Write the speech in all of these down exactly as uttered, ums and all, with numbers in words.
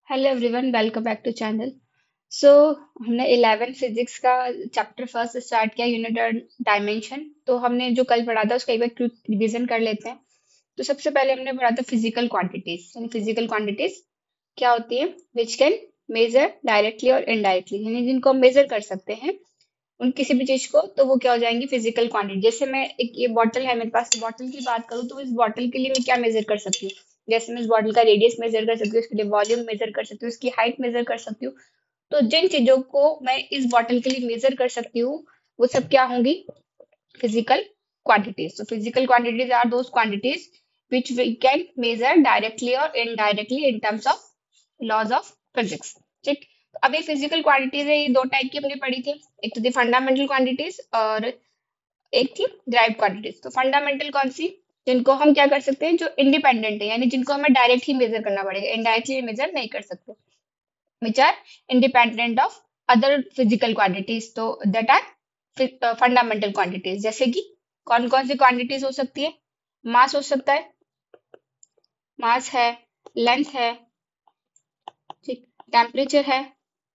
Hello everyone, welcome back to channel. So हमने eleven physics का chapter first start किया, unit और dimension. तो हमने जो कल पढ़ा था उसका एक बार क्विक रिवीजन कर लेते हैं। तो सबसे पहले हमने पढ़ा था फिजिकल क्वांटिटीज। यानी फिजिकल क्वांटिटीज क्या होती है? विच कैन मेजर डायरेक्टली और इनडायरेक्टली, यानी जिनको हम मेजर कर सकते हैं उन किसी भी चीज को, तो वो क्या हो जाएंगी? Physical quantity. जैसे मैं एक ये बॉटल है मेरे पास, बॉटल की बात करूँ तो इस बॉटल के लिए मैं क्या मेजर कर सकती हूँ? जैसे मैं इस बॉटल का रेडियस मेजर कर सकती हूँ, इसके लिए वॉल्यूम मेजर कर सकती हूँ, इसकी हाइट मेजर कर सकती हूँ। तो जिन चीजों को मैं इस बॉटल के लिए मेजर कर सकती हूँ वो सब क्या होंगी? Physical quantities. So physical quantities are those quantities which we can measure directly or indirectly in terms of laws of physics. ठीक। तो अभी फिजिकल क्वांटिटीज है, ये दो टाइप की हमने पढ़ी थी। एक तो थी फंडामेंटल क्वांटिटीज और एक थी डिराइव्ड क्वांटिटीज। तो फंडामेंटल कौन सी? जिनको हम क्या कर सकते हैं, जो इंडिपेंडेंट है, यानी जिनको हमें डायरेक्ट ही मेजर करना पड़ेगा, इनडायरेक्टली मेजर नहीं कर सकते, which are independent of other physical quantities. तो दैट आर फंडामेंटल क्वांटिटीज। जैसे कि कौन कौन सी क्वांटिटीज हो सकती है? मास हो सकता है, मास है, लेंथ है, ठीक, टेम्परेचर है।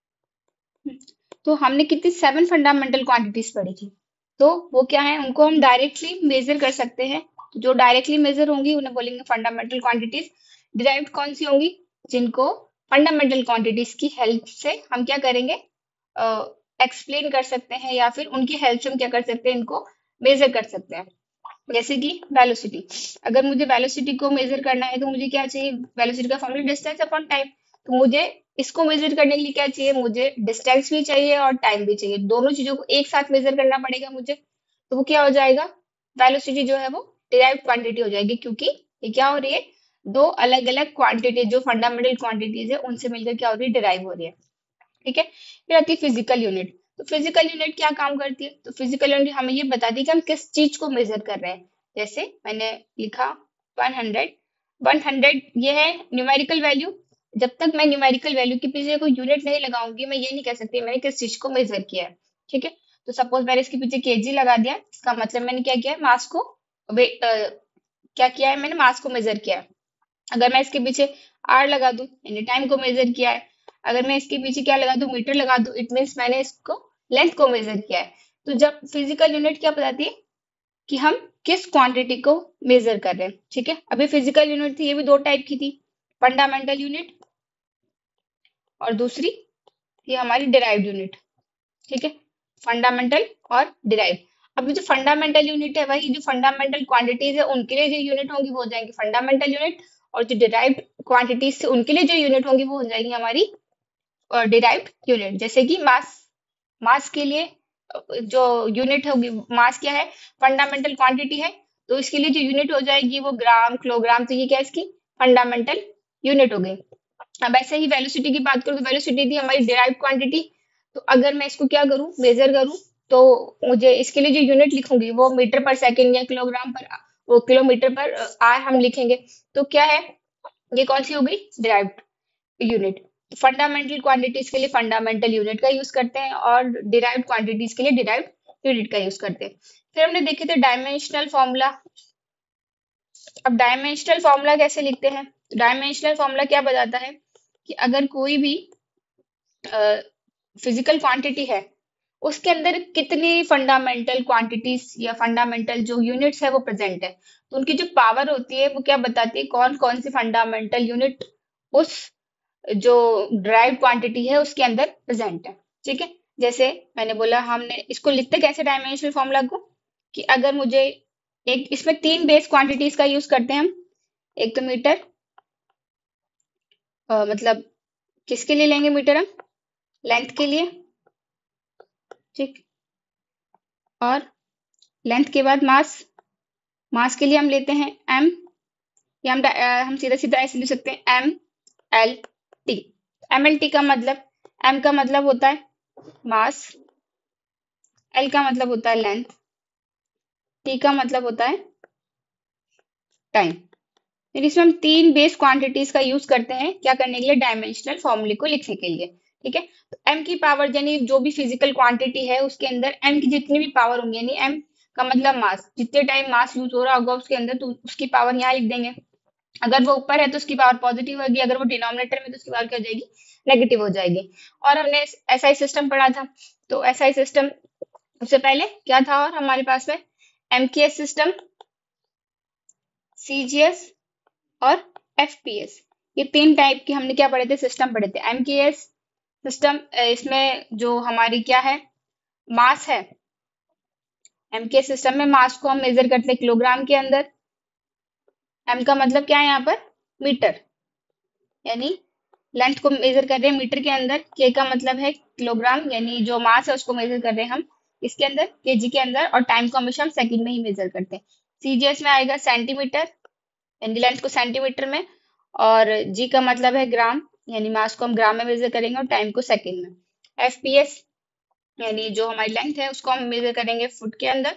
तो हमने कितनी सेवन फंडामेंटल क्वांटिटीज पढ़ी थी। तो वो क्या है, उनको हम डायरेक्टली मेजर कर सकते हैं। तो जो डायरेक्टली मेजर होंगी उन्हें बोलेंगे फंडामेंटल क्वांटिटीज। डिराइव्ड कौन सी होंगी? जिनको फंडामेंटल क्वांटिटीज की हेल्प से हम क्या करेंगे, एक्सप्लेन कर सकते हैं, या फिर उनकी हेल्प से हम क्या कर सकते हैं, इनको मेजर कर सकते हैं। जैसे कि वेलोसिटी। अगर मुझे वेलोसिटी को मेजर करना है तो मुझे क्या चाहिए? वेलोसिटी का फॉर्मूला डिस्टेंस अपॉन टाइम। तो मुझे इसको मेजर करने के लिए क्या चाहिए? मुझे डिस्टेंस भी चाहिए और टाइम भी चाहिए। दोनों चीजों को एक साथ मेजर करना पड़ेगा मुझे। तो वो क्या हो जाएगा? वेलोसिटी जो है वो डिराइव्ड क्वांटिटी हो जाएगी, क्योंकि ये क्या हो रही है, दो अलग अलग क्वांटिटी जो फंडामेंटल क्वांटिटीज है उनसे मिलकर क्या हो रही है? डिराइव हो रही है। ठीक है। फिर आती है फिजिकल यूनिट। तो फिजिकल यूनिट क्या काम करती है? तो फिजिकल यूनिट हमें ये बताती है कि हम किस चीज को मेजर कर रहे हैं। जैसे मैंने लिखा वन हंड्रेड। वन हंड्रेड ये है न्यूमेरिकल वैल्यू। जब तक मैं न्यूमेरिकल वैल्यू के पीछे कोई यूनिट नहीं लगाऊंगी, मैं ये नहीं कह सकती मैंने किस चीज को मेजर किया है। ठीक है। तो सपोज मैंने इसके पीछे केजी लगा दिया, इसका मतलब मैंने क्या किया है? मास को वे- अ, क्या किया है? मैंने मास को मेजर किया है। अगर मैं इसके पीछे आर लगा दूं, यानी टाइम को मेजर किया है। अगर मैं इसके पीछे क्या लगा दूं? मीटर लगा दूं, इट मीन्स मैंने इसको लेंथ को मेजर किया है। तो जब फिजिकल यूनिट क्या बताती है कि हम किस क्वांटिटी को मेजर कर रहे हैं। ठीक है। अभी फिजिकल यूनिट थी, ये भी दो टाइप की थी, फंडामेंटल यूनिट और दूसरी थी हमारी डिराइव्ड यूनिट। ठीक है। फंडामेंटल और डिराइव। अब ये जो फंडामेंटल यूनिट है, वही जो फंडामेंटल क्वांटिटीज है उनके लिए जो यूनिट होंगी वो हो जाएंगी फंडामेंटल यूनिट, और जो डिराइव्ड क्वांटिटीज से उनके लिए जो यूनिट होंगी वो हो जाएंगी हमारी डिराइव्ड यूनिट। जैसे कि मास, मास के लिए अ, जो यूनिट होगी, मास क्या है? फंडामेंटल क्वांटिटी है। तो इसके लिए जो यूनिट हो जाएगी वो ग्राम, किलोग्राम। तो ये क्या है? इसकी फंडामेंटल यूनिट हो गई। अब ऐसे ही वेलोसिटी की बात करूं तो वेलोसिटी थी हमारी डिराइव्ड क्वांटिटी। तो अगर मैं इसको क्या करूं, मेजर करूं, तो मुझे इसके लिए जो यूनिट लिखूंगी वो मीटर पर सेकंड या किलोग्राम पर, वो किलोमीटर पर आर हम लिखेंगे। तो क्या है, ये कौन सी हो गई? Derived unit. फंडामेंटल क्वांटिटीज के लिए फंडामेंटल यूनिट का यूज करते हैं और डिराइव्ड क्वांटिटीज के लिए डिराइव्ड यूनिट का यूज करते हैं। फिर हमने देखे थे डायमेंशनल फॉर्मूला। अब डायमेंशनल फॉर्मूला कैसे लिखते हैं? तो डायमेंशनल फॉर्मूला क्या बताता है कि अगर कोई भी फिजिकल क्वांटिटी है, उसके अंदर कितनी फंडामेंटल क्वांटिटीज या फंडामेंटल जो यूनिट्स है वो प्रेजेंट है। तो उनकी जो पावर होती है वो क्या बताती है, कौन कौन सी फंडामेंटल यूनिट उस जो ड्राइव क्वांटिटी है उसके अंदर प्रेजेंट है। ठीक है। जैसे मैंने बोला, हमने इसको लिखते कैसे डायमेंशनल फॉर्मूला को, कि अगर मुझे एक, इसमें तीन बेस क्वांटिटीज का यूज करते हैं हम। एक तो मीटर, अ, मतलब किसके लिए लेंगे मीटर हम? लेंथ के लिए। ठीक। और लेंथ के बाद मास, मास के लिए हम लेते हैं एम, या हम अ, हम सीधा सीधा ऐसे लिख सकते हैं M L T. M L T का मतलब, एम का मतलब होता है मास, एल का मतलब होता है लेंथ, टी का मतलब होता है टाइम। फिर इसमें हम तीन बेस क्वांटिटीज का यूज करते हैं क्या करने के लिए? डायमेंशनल फॉर्मूले को लिखने के लिए। ठीक है। तो एम की पावर, यानी जो भी फिजिकल क्वांटिटी है उसके अंदर एम की जितनी भी पावर होंगी, यानी एम का मतलब मास, जितने टाइम मास यूज हो रहा होगा उसके अंदर, तो उसकी पावर यहाँ लिख देंगे। अगर वो ऊपर है तो उसकी पावर पॉजिटिव होगी, अगर वो डिनोमिनेटर में तो उसकी पावर क्या हो जाएगी, नेगेटिव हो जाएगी। और हमने एसआई सिस्टम पढ़ा था, तो एसआई सिस्टम उससे पहले क्या था और हमारे पास में एमकेएस सिस्टम, सीजीएस और एफपीएस, ये तीन टाइप के हमने क्या पढ़े थे, सिस्टम पढ़े थे। एमकेएस सिस्टम, इसमें जो हमारी क्या है, मास है, एमकेएस सिस्टम में मास को हम मेजर करते हैं किलोग्राम के अंदर। एम का मतलब क्या है यहाँ पर, मीटर, यानी लेंथ को मेजर कर रहे हैं मीटर के अंदर। के का मतलब है किलोग्राम, यानी जो मास है उसको मेजर कर रहे हैं हम इसके अंदर, केजी के अंदर, और टाइम को हमेशा हम सेकंड में ही मेजर करते हैं। सीजीएस में आएगा सेंटीमीटर, यानी लेंथ को सेंटीमीटर में, और जी का मतलब है ग्राम, यानी मास को हम ग्राम में मेजर करेंगे और टाइम को सेकंड में। एफपीएस यानी जो हमारी लेंथ है उसको हम मेजर करेंगे फुट के अंदर,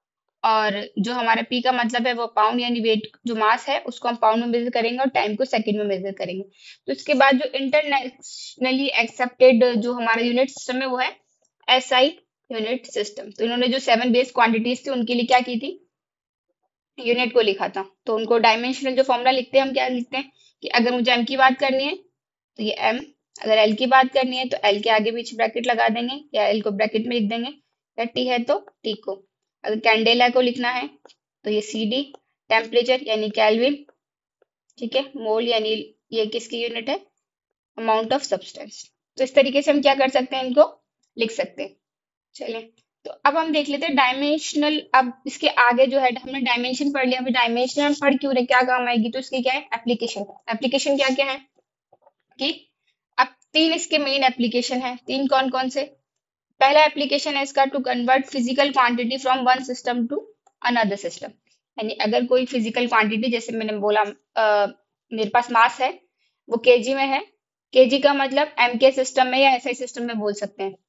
और जो हमारा पी का मतलब है वो पाउंड, यानी वेट जो मास है उसको हम पाउंड में मेजर करेंगे और टाइम को सेकंड में मेजर करेंगे। तो इसके बाद जो इंटरनेशनली एक्सेप्टेड जो हमारा यूनिट सिस्टम है वो है एसआई यूनिट सिस्टम। तो इन्होंने जो सेवन बेस क्वांटिटीज थी उनके लिए क्या की थी, यूनिट को लिखा था। तो उनको डायमेंशनल जो फॉर्मूला लिखते हैं हम क्या लिखते हैं कि अगर मुझे एम की बात करनी है तो ये एम, अगर एल की बात करनी है तो एल के आगे पीछे ब्रैकेट लगा देंगे, या एल को ब्रैकेट में लिख देंगे, या टी है तो टी को। अगर कैंडेला को लिखना है तो ये सी डी, टेम्परेचर यानी कैलविन, ठीक है, मोल यानी ये किसकी यूनिट है, अमाउंट ऑफ सब्सटेंस। तो इस तरीके से हम क्या कर सकते हैं, इनको लिख सकते हैं। चलिए, तो अब हम देख लेते हैं डायमेंशनल। अब इसके आगे जो है हमने डायमेंशन पढ़ लिया, अभी डायमेंशनल पढ़ क्यों रहे, क्या काम आएगी, तो इसकी क्या है एप्लीकेशन। एप्लीकेशन क्या क्या है कि अब तीन इसके मेन एप्लीकेशन है। तीन कौन कौन से, पहला एप्लीकेशन है इसका to convert physical quantity from one system to another system. यानी अगर कोई फिजिकल क्वांटिटी, जैसे मैंने बोला अ, मेरे पास मास है वो केजी में है, केजी का मतलब एम के सिस्टम में या एसआई सिस्टम में बोल सकते हैं,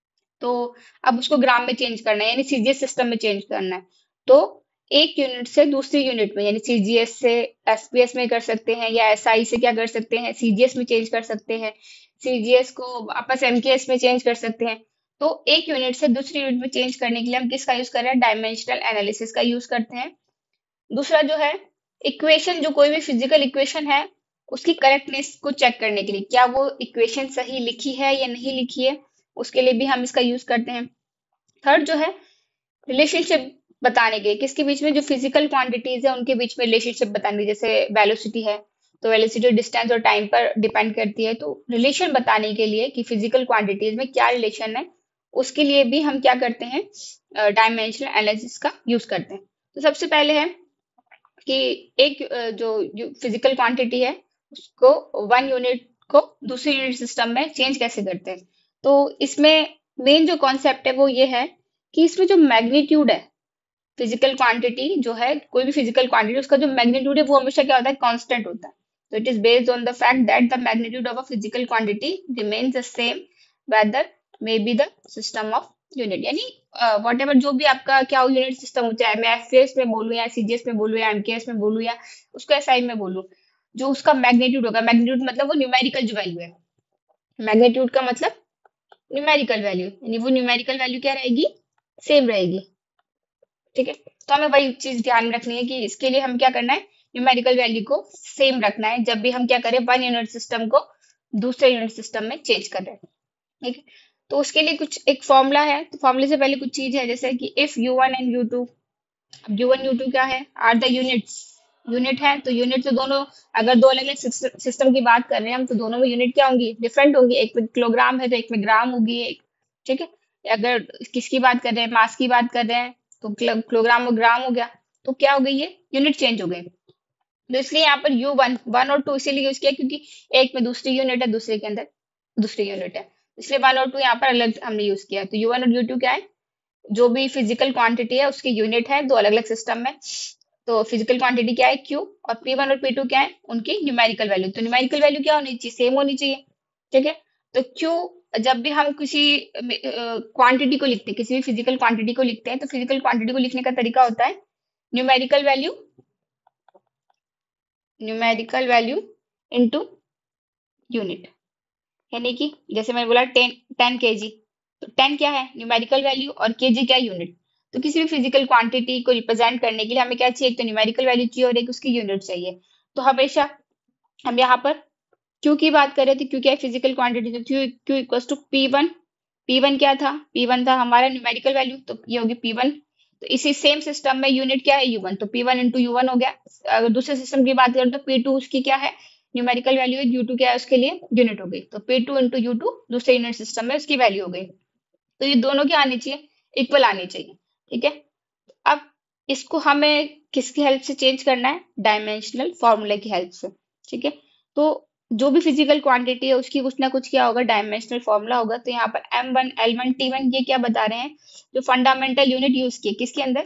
तो अब उसको ग्राम में चेंज करना है, यानी सीजीएस सिस्टम में चेंज करना है। तो एक यूनिट से दूसरी यूनिट में, यानी सीजीएस से एसपीएस में कर सकते हैं, या एसआई से क्या कर सकते हैं, सीजीएस में चेंज कर सकते हैं, सीजीएस को वापस एमकेएस में चेंज कर सकते हैं। तो एक यूनिट से दूसरी यूनिट में चेंज करने के लिए हम किसका यूज कर रहे हैं, डायमेंशनल एनालिसिस का यूज करते हैं। दूसरा जो है इक्वेशन, जो कोई भी फिजिकल इक्वेशन है उसकी करेक्टनेस को चेक करने के लिए, क्या वो इक्वेशन सही लिखी है या नहीं लिखी है, उसके लिए भी हम इसका यूज करते हैं। थर्ड जो है रिलेशनशिप बताने के, किसके बीच में, जो फिजिकल क्वांटिटीज है उनके बीच में रिलेशनशिप बताने, जैसे वेलोसिटी है तो वेलोसिटी डिस्टेंस और टाइम पर डिपेंड करती है, तो रिलेशन बताने के लिए कि फिजिकल क्वांटिटीज में क्या रिलेशन है, उसके लिए भी हम क्या करते हैं, डायमेंशनल एनालिसिस का यूज करते हैं। तो सबसे पहले है कि एक अ, जो फिजिकल क्वांटिटी है उसको वन यूनिट को दूसरी यूनिट सिस्टम में चेंज कैसे करते हैं। तो इसमें मेन जो कॉन्सेप्ट है वो ये है कि इसमें जो मैग्नीट्यूड है, फिजिकल क्वांटिटी जो है, कोई भी फिजिकल क्वांटिटी उसका जो मैग्नीट्यूड है वो हमेशा क्या होता है, कांस्टेंट होता है। तो it is based on the fact that the magnitude of a physical quantity remains the same whether may be the system of unit, यानी वॉट एवर जो भी आपका क्या यूनिट सिस्टम हो, चाहे मैं एफपीएस में बोलूँ या सीजीएस में बोलूँ या एमकेएस में बोलूँ या उसको एसआई में बोलूँ, जो उसका मैग्नीट्यूड होगा, मैग्नीट्यूड मतलब वो न्यूमेरिकल जो वैल्यू है, मैग्नीट्यूड का मतलब न्यूमेरिकल वैल्यू, यानी वो न्यूमेरिकल वैल्यू क्या रहेगी, सेम रहेगी। ठीक है, तो हमें वही चीज ध्यान में रखनी है कि इसके लिए हम क्या करना है, न्यूमेरिकल वैल्यू को सेम रखना है जब भी हम क्या करें, वन यूनिट सिस्टम को दूसरे यूनिट सिस्टम में चेंज कर रहे हैं। ठीक है, तो उसके लिए कुछ एक फॉर्मूला है, तो फॉर्मूले से पहले कुछ चीज है, जैसे कि if U one and U two, अब यू वन यू टू क्या है, आर द यूनिट्स, यूनिट है, तो यूनिट तो दोनों, अगर दो अलग अलग सिस्टम की बात कर रहे हैं हम, तो दोनों में यूनिट क्या होंगी, डिफरेंट होंगी, एक में किलोग्राम है तो एक में ग्राम होगी एक। ठीक है, अगर किसकी बात कर रहे हैं, मास की बात कर रहे हैं, तो किलो- किलोग्राम और ग्राम हो गया, तो क्या हो गई, ये यूनिट चेंज हो गई। तो इसलिए यहाँ पर यू वन वन और टू इसीलिए यूज किया क्योंकि एक में दूसरी यूनिट है, दूसरे के अंदर दूसरी यूनिट है, इसलिए वन और टू यहाँ पर अलग हमने यूज किया। तो यू वन और यू टू क्या है, जो भी फिजिकल क्वांटिटी है उसकी यूनिट है दो अलग अलग सिस्टम में। तो फिजिकल क्वांटिटी क्या है क्यू, और पी वन और पी टू क्या है, उनकी न्यूमेरिकल वैल्यू। तो न्यूमेरिकल वैल्यू क्या होनी चाहिए, सेम होनी चाहिए। ठीक है, तो क्यू, जब भी हम किसी क्वांटिटी को लिखते हैं, किसी भी फिजिकल क्वांटिटी को लिखते हैं, तो फिजिकल क्वांटिटी को लिखने का तरीका होता है numerical value, numerical value into unit, यानी कि जैसे मैंने बोला टेन टेन के जी, तो टेन क्या है न्यूमेरिकल वैल्यू और के जी क्या है यूनिट। तो किसी भी फिजिकल क्वांटिटी को रिप्रेजेंट करने के लिए हमें क्या चाहिए, एक तो न्यूमेरिकल वैल्यू चाहिए और एक उसकी यूनिट चाहिए। तो हमेशा हम यहाँ पर क्यू की बात कर रहे थे, क्यू क्या है फिजिकल क्वांटिटी, तो Q Q equals to P one. P one क्या था, पी वन था हमारा न्यूमेरिकल वैल्यू, तो ये होगी पी वन। तो इसी सेम सिस्टम में यूनिट क्या है यू वन, तो P one into U one हो गया। अगर दूसरे सिस्टम की बात करें तो पी टू उसकी क्या है न्यूमेरिकल वैल्यू है, यू टू क्या है उसके लिए यूनिट हो गई, तो P two into U two दूसरे यूनिट सिस्टम में उसकी वैल्यू हो गई। तो ये दोनों क्या आनी चाहिए, इक्वल आनी चाहिए। ठीक है, अब इसको हमें किसकी हेल्प से चेंज करना है, डायमेंशनल फॉर्मूले की हेल्प से। ठीक है, तो जो भी फिजिकल क्वांटिटी है उसकी कुछ ना कुछ क्या होगा, डायमेंशनल फॉर्मूला होगा। तो यहाँ पर M one L one T one ये क्या बता रहे हैं, जो फंडामेंटल यूनिट यूज किए किसके अंदर,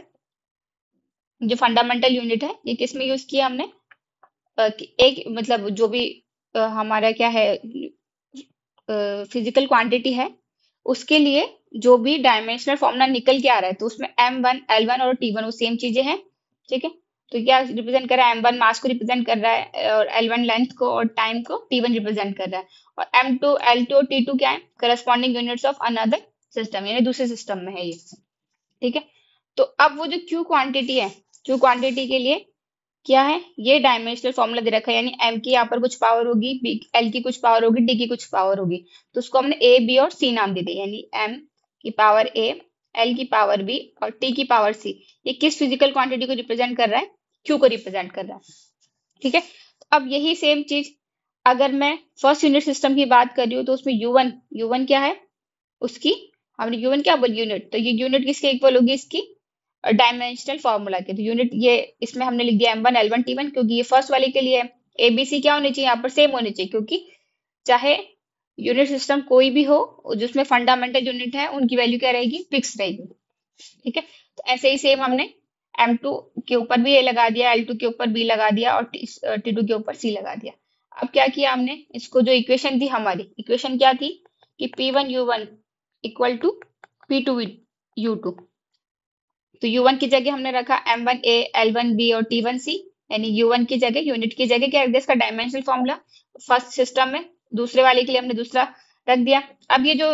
जो फंडामेंटल यूनिट है ये किस में यूज किया हमने, अ, कि एक मतलब जो भी अ, हमारा क्या है फिजिकल क्वांटिटी है उसके लिए जो भी डायमेंशनल फॉर्मूला निकल के आ रहा है, तो उसमें एम वन एल वन और टी वन वो सेम चीजें हैं। ठीक है, तो क्या रिप्रेजेंट कर रहा है, एम वन मास को रिप्रेजेंट कर रहा है और एल वन लेंथ को, और टाइम को टी वन रिप्रेजेंट कर रहा है। और एम टू एल टू और टी टू क्या है, corresponding units of another system, यानी दूसरे सिस्टम में है ये। ठीक है, तो अब वो जो क्यू क्वांटिटी है, क्यू क्वांटिटी के लिए क्या है, ये डायमेंशनल फॉर्मूला दे रखा है, यानी एम की यहाँ पर कुछ पावर होगी, बी एल की कुछ पावर होगी, डी की कुछ पावर होगी। तो उसको हमने ए बी और सी नाम दे दिए, यानी एम की पावर ए, एल की पावर बी और टी की पावर सी। ये किस फिजिकल क्वांटिटी को रिप्रेजेंट कर रहा है, क्यू को रिप्रेजेंट कर रहा है। ठीक है, तो अब यही सेम चीज अगर मैं फर्स्ट यूनिट सिस्टम की बात कर रही हूँ, तो उसमें यू वन यू वन क्या है उसकी, हमने यू वन क्या बोल यूनिट, तो ये यूनिट किसके इक्वल होगी, इसकी डायमेंशनल फॉर्मूला के। तो यूनिट ये इसमें हमने लिख दिया M one L one T one, क्योंकि ये फर्स्ट वाले के लिए है। एबीसी क्या होनी चाहिए यहाँ पर, सेम होनी चाहिए, क्योंकि चाहे यूनिट सिस्टम कोई भी हो जिसमें फंडामेंटल यूनिट है उनकी वैल्यू क्या रहेगी, फिक्स रहेगी। ठीक है, तो ऐसे ही सेम हमने एम टू के ऊपर भी ए लगा दिया, एल टू के ऊपर बी लगा दिया और टी टू के ऊपर सी लगा दिया। अब क्या किया हमने, इसको जो इक्वेशन थी हमारी, इक्वेशन क्या थी कि P one U one equal to P two U two. तो यू वन की जगह हमने रखा M one A L one B और टी वन सी, यानी यू वन की जगह यूनिट की जगह क्या रख दिया, इसका डायमेंशनल फॉर्मूला फर्स्ट सिस्टम में, दूसरे वाले के लिए हमने दूसरा रख दिया। अब ये जो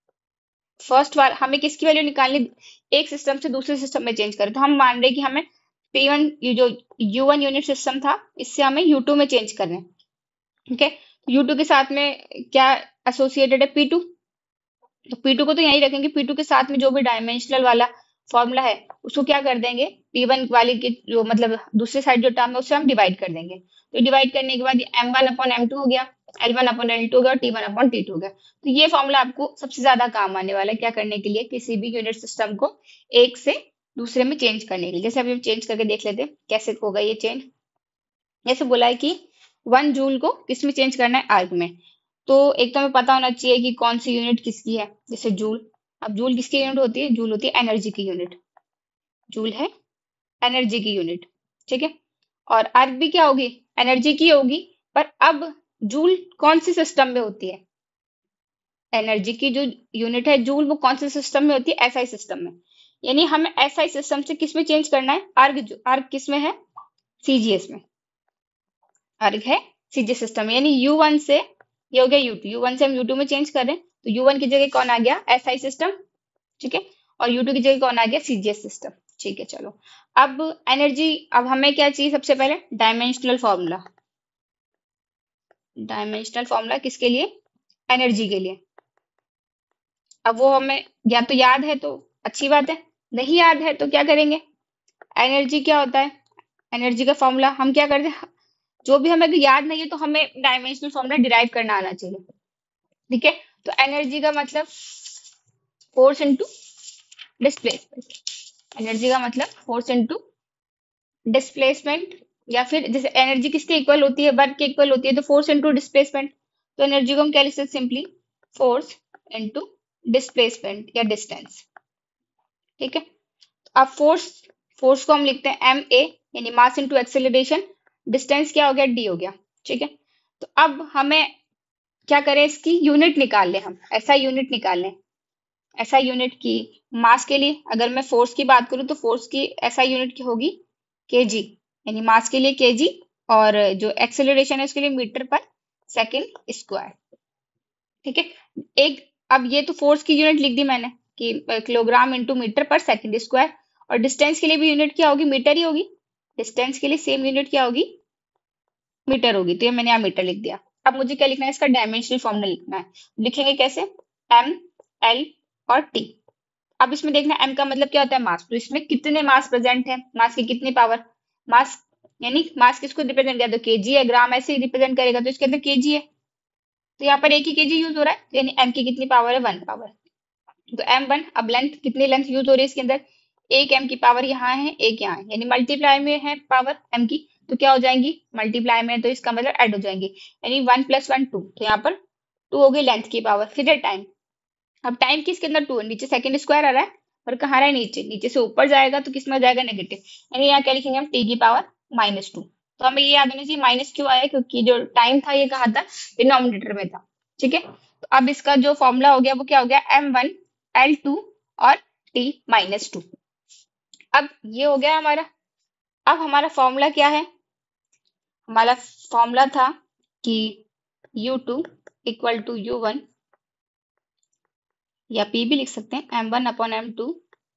फर्स्ट वाला हमें किसकी वैल्यू निकालनी, एक सिस्टम से दूसरे सिस्टम में चेंज करें, तो हम मान रहे कि हमें पी वन ये जो यू वन यूनिट सिस्टम था इससे हमें यू टू में चेंज करना है। ठीक है, यू टू के साथ में क्या एसोसिएटेड है, पी टू, तो पी टू को तो यहीं रखेंगे, पी टू के साथ में जो भी डायमेंशनल वाला फॉर्मूला है उसको क्या कर देंगे, पी वन वाले की जो मतलब दूसरे साइड जो टर्म है उससे हम डिवाइड कर देंगे। तो डिवाइड करने के बाद M one upon M two हो गया, L one upon L two हो गया और T one upon T two हो गया। तो ये फॉर्मूला आपको सबसे ज्यादा काम आने वाला है क्या करने के लिए, किसी भी यूनिट सिस्टम को एक से दूसरे में चेंज करने के लिए। जैसे अभी हम चेंज करके देख लेते हैं कैसे होगा ये चेंज। जैसे बोला है कि वन जूल को किस में चेंज करना है, आर्ग में। तो एक तो हमें पता होना चाहिए कि कौन सी यूनिट किसकी है, जैसे जूल। अब जूल किसकी यूनिट होती है, जूल होती है एनर्जी की यूनिट, जूल है एनर्जी की यूनिट। ठीक है, और अर्ग भी क्या होगी, एनर्जी की होगी। पर अब जूल कौन से सिस्टम में होती है, एनर्जी की जो यूनिट है जूल वो कौन से सिस्टम में होती है, एसआई सिस्टम में। यानी हमें एसआई सिस्टम से किस में चेंज करना है, अर्ग। अर्ग किस में है, सीजीएस में, अर्ग है सीजीएस सिस्टम में। यानी यू वन से ये हो गया यू टू, यू वन से हम यू टू में चेंज कर रहे हैं, तो यू वन की जगह कौन आ गया, एसआई सिस्टम। ठीक है, और यू टू की जगह कौन आ गया, सीजीएस सिस्टम। ठीक है, चलो अब एनर्जी, अब हमें क्या चाहिए सबसे पहले, डायमेंशनल फॉर्मूला। डायमेंशनल फॉर्मूला किसके लिए, एनर्जी के लिए। अब वो हमें या तो याद है तो अच्छी बात है, नहीं याद है तो क्या करेंगे, एनर्जी क्या होता है, एनर्जी का फॉर्मूला हम क्या करते हैं, जो भी हमें अगर याद नहीं है तो हमें डायमेंशनल फॉर्मूला डिराइव करना आना चाहिए। ठीक है, तो एनर्जी का मतलब फोर्स इनटू डिस्प्लेसमेंट, एनर्जी का मतलब फोर्स इनटू डिस्प्लेसमेंट, या फिर जैसे एनर्जी किसके इक्वल होती है, वर्क के इक्वल होती है, तो फोर्स इनटू डिस्प्लेसमेंट। तो एनर्जी को हम क्या लिख सकते, सिंपली फोर्स इनटू डिस्प्लेसमेंट या डिस्टेंस। ठीक है, अब फोर्स, फोर्स को हम लिखते हैं एम ए, यानी मास इनटू एक्सेलरेशन। डिस्टेंस क्या हो गया, डी हो गया। ठीक है, तो अब हमें क्या करें, इसकी यूनिट निकाल लें, हम ऐसा यूनिट निकाल लें। ऐसा यूनिट की मास के लिए अगर मैं फोर्स की बात करूं तो फोर्स की ऐसा यूनिट की होगी केजी, यानी मास के लिए केजी, और जो एक्सेलरेशन है उसके लिए मीटर पर सेकंड स्क्वायर। ठीक है, एक अब ये तो फोर्स की यूनिट लिख दी मैंने कि किलोग्राम इंटू मीटर पर सेकंड स्क्वायर, और डिस्टेंस के लिए भी यूनिट क्या होगी, मीटर ही होगी। डिस्टेंस के लिए सेम यूनिट क्या होगी, मीटर होगी, तो ये मैंने यहाँ मीटर लिख दिया। अब मुझे क्या लिखना है, इसका डायमेंशनल फॉर्मूला लिखना है। लिखेंगे कैसे, एम, एल और टी। अब इसमें देखना एम का मतलब क्या होता है, मास। तो इसमें कितने मास प्रेजेंट है, मास की कितनी पावर, मास यानी मास किसको रिप्रेजेंट किया, तो केजी है, ग्राम ऐसे ही रिप्रेजेंट करेगा, तो इसके अंदर केजी है, तो यहाँ पर एक ही केजी यूज हो रहा है, यानी एम की कितनी पावर है, वन पावर। तो एम वन, अब लेंथ कितनी लेंथ यूज हो रही है इसके अंदर, एक एम की पावर यहाँ है, एक यहाँ है, यानी मल्टीप्लाई में है पावर एम की, तो क्या हो जाएंगी, मल्टीप्लाई में है, तो इसका मतलब ऐड हो जाएंगे, यानी वन प्लस वन टू, तो यहाँ पर टू हो गई लेंथ की पावर। फिर है टाइम, अब टाइम किसके अंदर टू है, नीचे सेकंड स्क्वायर आ रहा है, और कहाँ आ रहा है, नीचे, नीचे से ऊपर जाएगा तो किस में हो जाएगा, नेगेटिव, यानी यहाँ क्या लिखेंगे हम, टी की पावर माइनस टू। तो हमें ये याद होना चाहिए माइनस क्यों आया, क्योंकि जो टाइम था ये कहा था, डिनोमिनेटर में था। ठीक है, तो अब इसका जो फॉर्मूला हो गया वो क्या हो गया, एम वन एल टू और टी माइनस टू। अब ये हो गया हमारा। अब हमारा फॉर्मूला क्या है, हमारा फॉर्मूला था कि U two equal to U one, या पी भी लिख सकते हैं, M one upon M two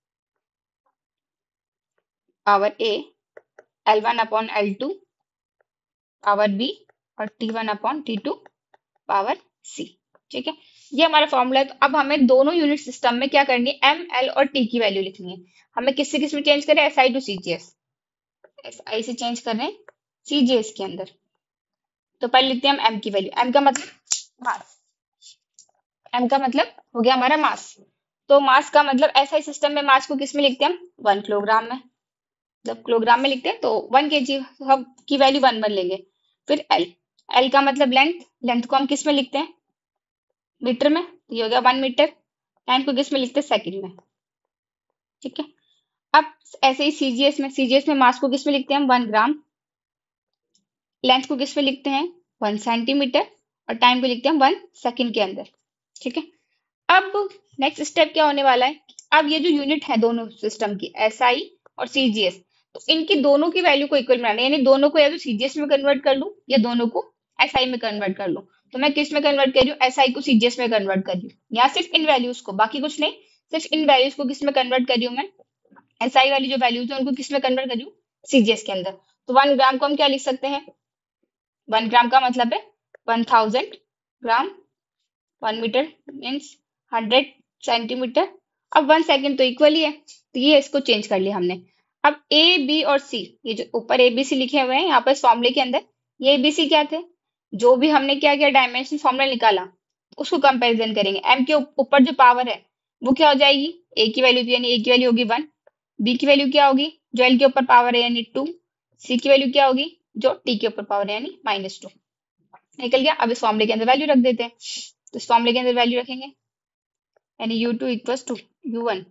power A, L one upon L two power B, और T one upon T two power C. ठीक है, ये हमारा फॉर्मूला है। तो अब हमें दोनों यूनिट सिस्टम में क्या करनी है, एम एल और टी की वैल्यू लिखनी है। हमें किससे किस में चेंज करें, S I to C G S, S I से चेंज कर रहे हैं सी जी एस के अंदर। तो पहले लिखते हैं हम एम की वैल्यू, एम का मतलब मास, एम का मतलब हो गया हमारा मास। तो मास का मतलब एसआई सिस्टम में मास को किस में लिखते हैं हम, वन किलोग्राम में, जब किलोग्राम में लिखते हैं तो वन के जी हम की वैल्यू वन वन लेंगे। फिर एल, एल का मतलब लेंथ, लेंथ को हम किस में लिखते हैं, मीटर में, तो ये हो गया वन मीटर। टाइम को किस में लिखते हैं, सेकंड में। ठीक है, अब ऐसे ही सीजीएस में, सीजीएस में मास को किस में लिखते हैं हम, वन ग्राम, लेंथ को किस में लिखते हैं, वन सेंटीमीटर, और टाइम को लिखते हैं वन सेकंड के अंदर। ठीक है, अब नेक्स्ट स्टेप क्या होने वाला है, अब ये जो यूनिट है दोनों सिस्टम की, एसआई और सीजीएस, तो इनकी दोनों की वैल्यू को इक्वल बनाना है, यानी दोनों को या तो सीजीएस में कन्वर्ट कर लूं या दोनों को एसआई में कन्वर्ट कर लूं। तो मैं किस में कन्वर्ट कर रही हूँ, एसआई को सीजीएस में कन्वर्ट कर रही हूँ, या सिर्फ इन वैल्यूज को, बाकी कुछ नहीं, सिर्फ इन वैल्यूज को किस में कन्वर्ट कर रही हूँ मैं, एसआई वाली जो वैल्यूज है उनको किस में कन्वर्ट कर रही हूँ, सीजीएस के अंदर। तो वन ग्राम को हम क्या लिख सकते हैं, वन ग्राम का मतलब है one thousand gram, one metre means hundred centimetre. अब वन सेकंड तो इक्वल ही है, तो ये इसको चेंज कर लिया हमने। अब ए बी और सी, ये जो ऊपर ए बी सी लिखे हुए हैं यहाँ पर फॉर्मूले के अंदर, ये ए बी सी क्या थे, जो भी हमने क्या किया डायमेंशन फॉर्मूला निकाला, उसको कंपैरिजन करेंगे। एम के ऊपर जो पावर है वो क्या हो जाएगी, ए की वैल्यू, यानी ए की वैल्यू होगी वन, बी की वैल्यू क्या होगी, जो एल के ऊपर पावर है यानी टू, सी की वैल्यू क्या होगी, जो टी के ऊपर पावर है यानी माइनस टू। निकल गया। अब इस फॉर्मूले के अंदर वैल्यू रख देते हैं, तो इस फॉर्मूले के अंदर वैल्यू रखेंगे, यानी U two equals to U one.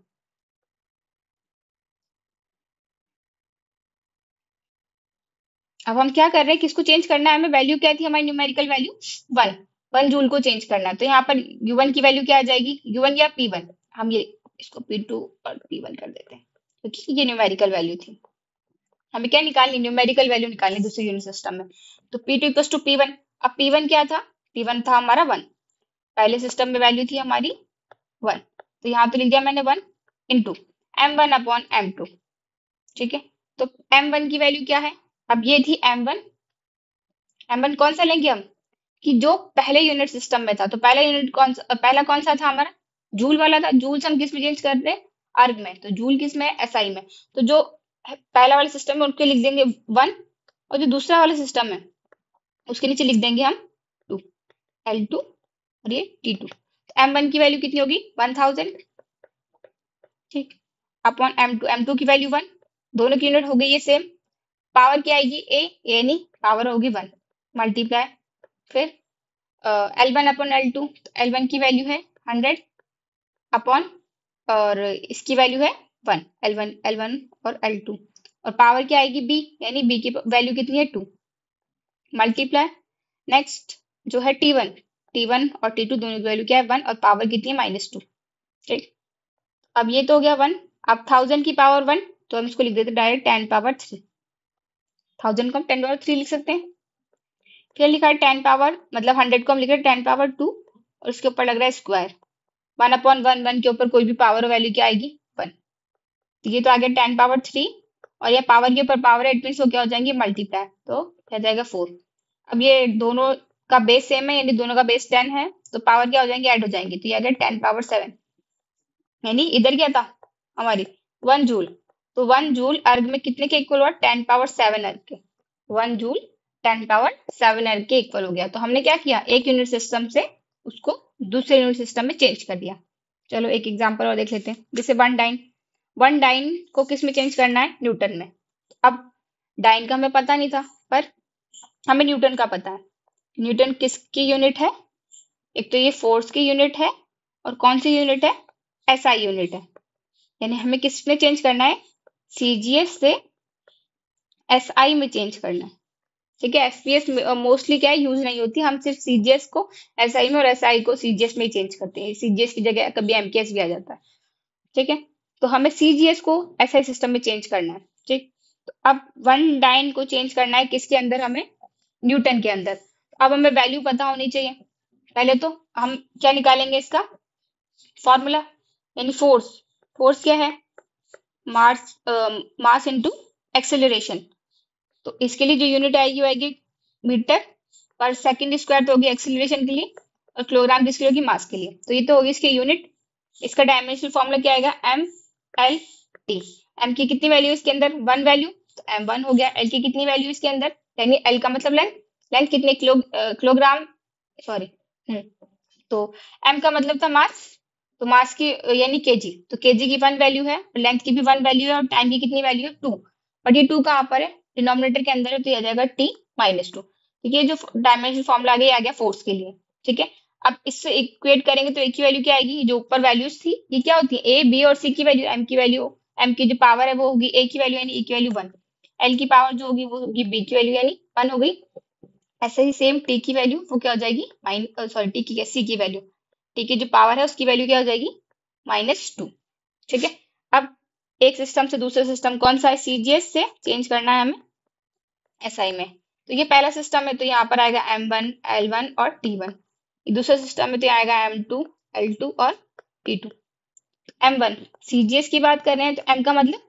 अब हम क्या कर रहे हैं, किसको चेंज करना है हमें, वैल्यू क्या थी हमारी numerical value, one, one joule को चेंज करना है। तो यहाँ पर यू वन की वैल्यू क्या आ जाएगी, यू वन या पी वन, हम ये इसको पी टू और पी वन कर देते हैं, क्योंकि ये न्यूमेरिकल वैल्यू थी। हमें क्या निकालनी, न्यूमेरिकल वैल्यू निकालनी दूसरे यूनिट सिस्टम में। तो P two equals to P one. अब पी वन क्या था, पी वन था हमारा वन, पहले सिस्टम में वैल्यू थी हमारी वन, तो यहाँ तो लिख दिया मैंने one into M one upon M two. ठीक है, तो एम वन की वैल्यू क्या है, अब ये थी एम वन, एम वन कौन सा लेंगे हम, कि जो पहले यूनिट सिस्टम में था। तो पहला यूनिट कौन सा, पहला कौन सा था हमारा, जूल वाला था। जूल से हम किस में चेंज कर रहे हैं, अर्ग में, तो जूल किस में, एसआई में। तो जो पहला वाला सिस्टम है उनके लिख देंगे वन, और जो दूसरा वाला सिस्टम है उसके नीचे लिख देंगे हम टू, एल टू और ये टी टू। तो एम वन की वैल्यू कितनी होगी, वन थाउजेंड, ठीक, upon M two, M two की वैल्यू वन, दोनों की यूनिट हो गई ये सेम। पावर क्या आएगी, ए, यानी पावर होगी वन, मल्टीप्लाई, फिर L one upon L two, L one की वैल्यू है हंड्रेड अपॉन, और इसकी वैल्यू है one, L one, L one और एल टू, और पावर क्या आएगी बी, यानी बी की वैल्यू कितनी है टू, मल्टीप्लाई। नेक्स्ट जो है टी वन, टी वन और टी टू दोनों की वैल्यू क्या है वन, और पावर कितनी है माइनस टू। ठीक, अब ये तो हो गया वन। अब थाउजेंड की पावर वन, तो हम इसको लिख देते direct ten power three, thousand को हम टेन पावर थ्री लिख सकते हैं। फिर लिखा है टेन पावर, मतलब हंड्रेड को हम लिख रहे हैं टेन पावर टू, और उसके ऊपर लग रहा है square, one upon one, one के ऊपर कोई भी पावर वैल्यू क्या आएगी वन, तो ये तो आ गया टेन पावर थ्री, और ये पावर के ऊपर पावर है, इट मीन वो क्या हो जाएंगे मल्टीप्लाई, तो क्या जाएगा फोर। अब ये दोनों का बेस सेम है, यानी दोनों का बेस टेन है, तो पावर क्या हो जाएंगे, ऐड हो जाएंगे, तो ये आ गया टेन पावर सेवन। यानी इधर क्या था हमारी वन जूल, तो वन जूल अर्ग में कितने के इक्वल हुआ, टेन पावर सेवन अर्ग के। One joule ten power seven erg के इक्वल हो गया। तो हमने क्या किया, एक यूनिट सिस्टम से उसको दूसरे यूनिट सिस्टम में चेंज कर दिया। चलो एक एग्जांपल और देख लेते हैं, जैसे वन डाइन। वन डाइन को किस में चेंज करना है, न्यूटन में। अब डाइन का हमें पता नहीं था, पर हमें न्यूटन का पता है। न्यूटन किसकी यूनिट है, एक तो ये फोर्स की यूनिट है, और कौन सी यूनिट है, एसआई यूनिट है। यानी हमें किस में चेंज करना है, सीजीएस से एसआई में चेंज करना है। ठीक है, एसपीएस मोस्टली क्या है, यूज नहीं होती, हम सिर्फ सीजीएस को एसआई में और एसआई को सीजीएस में ही चेंज करते हैं। सीजीएस की जगह कभी एमकेएस भी आ जाता है। ठीक है, तो हमें सीजीएस को एसआई सिस्टम में चेंज करना है। ठीक, तो अब वन डाइन को चेंज करना है किसके अंदर, हमें न्यूटन के अंदर। अब हमें वैल्यू पता होनी चाहिए। पहले तो हम क्या निकालेंगे, इसका फॉर्मूला, यानी फोर्स। फोर्स क्या है, मास मास इनटू एक्सेलरेशन। तो इसके लिए जो यूनिट आएगी वो आएगी मीटर पर सेकंड स्क्वायर, तो होगी एक्सेलरेशन के लिए, और किलोग्राम किसके लिए होगी, मास के लिए। तो ये तो होगी इसकी यूनिट। इसका डायमेंशनल फॉर्मूला क्या आएगा, एम एल टी। एम की कितनी वैल्यू इसके अंदर, वन वैल्यू, तो एम वन हो गया। एल की कितनी वैल्यू इसके अंदर, यानी एल का मतलब लेंथ, लेंथ कितने किलो किलोग्राम, सॉरी, तो एम का मतलब था मास, तो मास की यानी केजी, तो केजी की वन वैल्यू है, लेंथ की भी वन वैल्यू है, और टाइम की कितनी वैल्यू है, टू। बट ये टू कहाँ पर है, डिनोमिनेटर के अंदर है, तो ये आ जाएगा टी माइनस टू। ठीक है, जो डायमेंशन फॉर्मूला आ गया, ये आ गया फोर्स के लिए। ठीक है, अब इससे इक्वेट करेंगे तो ए की वैल्यू क्या आएगी, जो ऊपर वैल्यूज थी ये क्या होती है, ए बी और सी की वैल्यू, एम की वैल्यू, एम की जो पावर है वो होगी ए की वैल्यू यानी ए की वैल्यू वन, एल की पावर जो होगी वो होगी बी की वैल्यू यानी वन हो गई। ऐसे ही सेम टी की वैल्यू वो क्या हो जाएगी, माइन सॉरी टी की सी की वैल्यू, टी की जो पावर है उसकी वैल्यू क्या हो जाएगी, माइनस टू। ठीक है, अब एक सिस्टम से दूसरे सिस्टम कौन सा है, सीजीएस से चेंज करना है हमें एसआई में। तो ये पहला सिस्टम है, तो यहाँ पर आएगा एम वन एल वन और टी वन। दूसरे सिस्टम में तो यहाँ आएगा एम टू एल टू और T two. M one CGS की बात कर रहे हैं, तो एम का मतलब,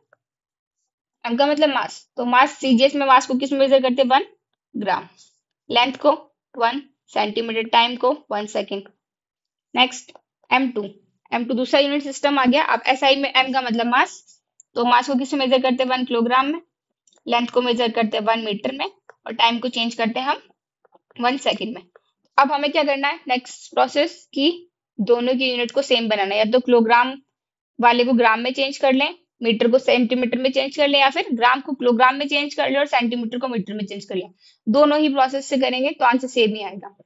एम का मतलब मास, तो मास सीजीएस में मास को किस में मेजर करते हैं, वन ग्राम, लेंथ को वन सेंटीमीटर, टाइम को one second. Next M two, M two दूसरा यूनिट सिस्टम आ गया। अब एसआई में एम का मतलब मास, तो मास को किससे मेजर करते हैं, वन किलोग्राम में, लेंथ को मेजर करते हैं वन मीटर में, और टाइम को चेंज करते हैं हम वन सेकेंड में। अब हमें क्या करना है, नेक्स्ट प्रोसेस की दोनों की यूनिट को सेम बनाना है, या तो किलोग्राम वाले को ग्राम में चेंज कर लें, मीटर को सेंटीमीटर में चेंज कर लें, या फिर ग्राम को किलोग्राम में चेंज कर लें और सेंटीमीटर को मीटर में चेंज कर लें। दोनों ही प्रोसेस से करेंगे तो आंसर सेम ही आएगा।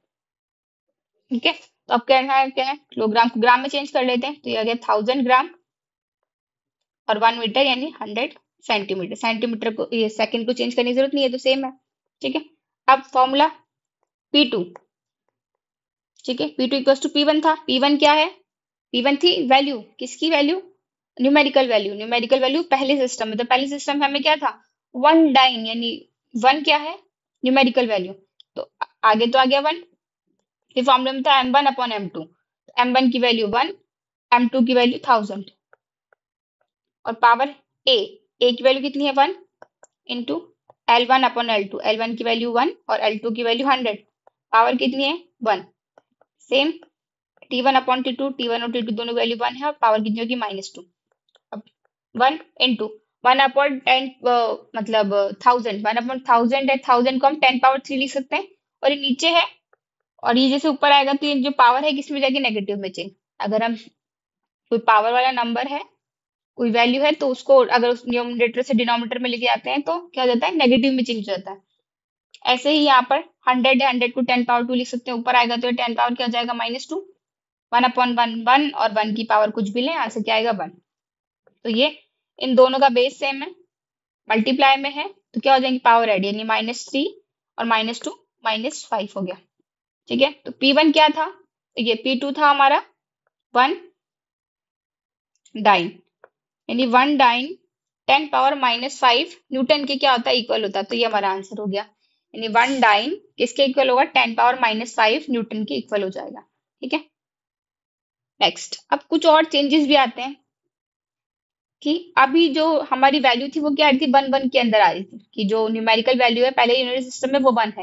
ठीक है, तो अब क्या है, क्या है, किलोग्राम को ग्राम में चेंज कर लेते हैं, तो ये आ गया थाउजेंड ग्राम, और वन मीटर यानी हंड्रेड सेंटीमीटर। सेंटीमीटर को ये सेकंड को चेंज करने की जरूरत नहीं है, तो सेम है। ठीक है, अब फॉर्मूला पी टू। ठीक है, P two equal to P one था, पी वन क्या है, पी वन थी वैल्यू, किसकी value, numerical value. Numerical value पहले सिस्टम में, तो पहले सिस्टम में हमें क्या था, वन डाइन, यानी वन क्या है, न्यूमेरिकल वैल्यू, तो आगे तो आ गया वन। फिर फॉर्मूला में था M one upon M two, M one की वैल्यू वन, एम टू की वैल्यू थाउजेंड, और पावर ए, ए की वैल्यू कितनी है, one into L one upon L two, L one की वैल्यू वन और एल टू की वैल्यू हंड्रेड, पावर कितनी है, one. Same T one upon T two, T one और टी टू दोनों की वैल्यू वन है, और पावर कितनी होगी, माइनस टू। अब one into one upon ten, मतलब थाउजेंड, वन अपॉन थाउजेंड है, थाउजेंड को हम टेन पावर थ्री लिख सकते हैं, और ये नीचे है, और ये जैसे ऊपर आएगा तो ये जो पावर है किसमें जाएगी, नेगेटिव में चेंज। अगर हम कोई पावर वाला नंबर है, कोई वैल्यू है, तो उसको अगर उस न्यूमरेटर से डिनोमिनेटर में लेके आते हैं तो क्या हो जाता है, नेगेटिव में चेंज हो जाता है। ऐसे ही यहाँ पर हंड्रेड है, हंड्रेड को टेन पावर टू लिख सकते हैं, ऊपर आएगा तो टेन पावर क्या हो जाएगा, minus two. One upon one one, और वन की पावर कुछ भी लें, यहाँ से क्या आएगा, वन। तो ये इन दोनों का बेस सेम है, मल्टीप्लाई में है, तो क्या हो जाएंगे, पावर एड, यानी माइनस थ्री और माइनस टू माइनस फाइव हो गया। ठीक है, तो पी वन क्या था, तो ये पी टू था हमारा वन डाइन, यानी one dyne ten power minus five newton के क्या होता है, इक्वल होता है, तो ये हमारा आंसर हो गया। यानी वन डाइन किसके इक्वल होगा, ten power minus five newton के इक्वल हो जाएगा। ठीक है, नेक्स्ट अब कुछ और चेंजेस भी आते हैं, कि अभी जो हमारी वैल्यू थी वो क्या आ रही थी, वन वन के अंदर आ रही थी, कि जो न्यूमेरिकल वैल्यू है पहले यूनिट सिस्टम में वो वन है,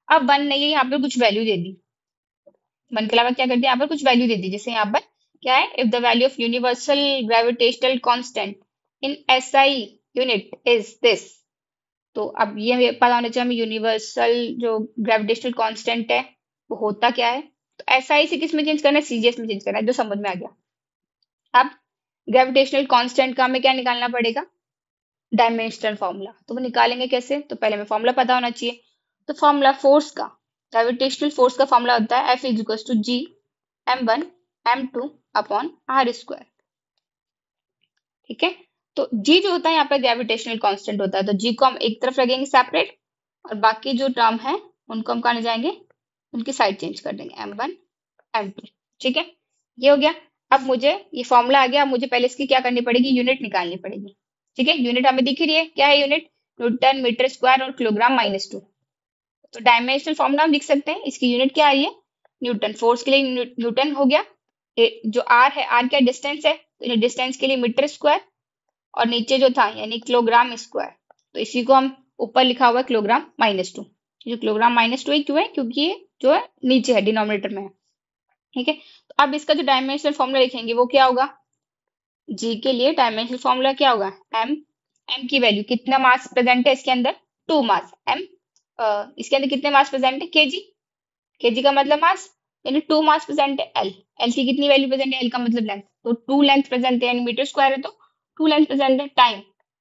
अब वन नहीं है, यहाँ पर कुछ वैल्यू दे दी, वन के अलावा क्या कर दिया, यहाँ पर कुछ वैल्यू दे दी, जैसे यहाँ पर क्या है, if the value of universal gravitational constant in SI unit is this. तो अब ये पता होना चाहिए हमें यूनिवर्सल जो ग्रेविटेशनल कांस्टेंट है वो होता क्या है। तो एसआई से किस में चेंज करना है, सीजीएस में चेंज करना है, जो समझ में आ गया। अब ग्रेविटेशनल कांस्टेंट का हमें क्या निकालना पड़ेगा, डायमेंशनल फॉर्मूला। तो वो निकालेंगे कैसे, तो पहले हमें फॉर्मूला पता होना चाहिए। तो फॉर्मूला फोर्स का, ग्रेविटेशनल फोर्स का फॉर्मूला होता है F is equal to G M one M two upon R square. ठीक है, तो जी जो होता है यहाँ पर ग्रेविटेशनल कांस्टेंट होता है, तो जी को हम एक तरफ रखेंगे सेपरेट, और बाकी जो टर्म है उनको हम कहाँ ले जाएंगे, उनकी साइड चेंज कर देंगे, एम वन एम टू। ठीक है, ये हो गया। अब मुझे ये फॉर्मूला आ गया, अब मुझे पहले इसकी क्या करनी पड़ेगी, यूनिट निकालनी पड़ेगी। ठीक है, यूनिट हमें दिख रही है, क्या है यूनिट, न्यूटन मीटर स्क्वायर और किलोग्राम माइनस टू। तो डायमेंशनल फॉर्मूला हम लिख सकते हैं, इसकी यूनिट क्या आई है, न्यूटन। फोर्स के लिए न्यू- न्यूटन हो गया, ए, जो आर है, आर क्या डिस्टेंस है, तो डिस्टेंस के लिए मीटर स्क्वायर, और नीचे जो था यानी किलोग्राम स्क्वायर, तो इसी को हम ऊपर लिखा हुआ है किलोग्राम माइनस टू। जो किलोग्राम माइनस टू है क्यों है, क्योंकि ये जो है नीचे है, डिनोमिनेटर में है। ठीक है, तो अब इसका जो डायमेंशनल फॉर्मूला लिखेंगे वो क्या होगा, जी के लिए डायमेंशनल फॉर्मूला क्या होगा, एम, एम की वैल्यू, कितना मास प्रेजेंट है इसके अंदर, टू मास, एम इसके अंदर कितने मास प्रेजेंट है, केजी, केजी का मतलब मास, यानी टू मास प्रेजेंट है। एल, एल की कितनी वैल्यू प्रेजेंट है, एल का मतलब लेंथ, तो टू लेंथ प्रेजेंट है, यानी मीटर स्क्वायर है तो टू लेंथ प्रेजेंट है। टाइम,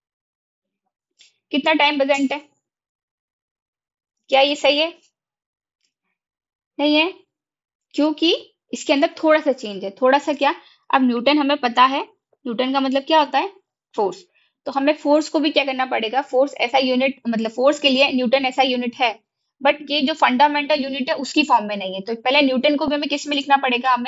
कितना टाइम प्रेजेंट है, क्या ये सही है, नहीं है, क्योंकि इसके अंदर थोड़ा सा चेंज है, थोड़ा सा क्या, अब न्यूटन हमें पता है, न्यूटन का मतलब क्या होता है, फोर्स। तो हमें फोर्स को भी क्या करना पड़ेगा, फोर्स ऐसा यूनिट, मतलब फोर्स के लिए न्यूटन ऐसा यूनिट है, बट ये जो फंडामेंटल यूनिट है उसकी फॉर्म में नहीं है। तो पहले न्यूटन को भी हमें किस में लिखना पड़ेगा, हमें,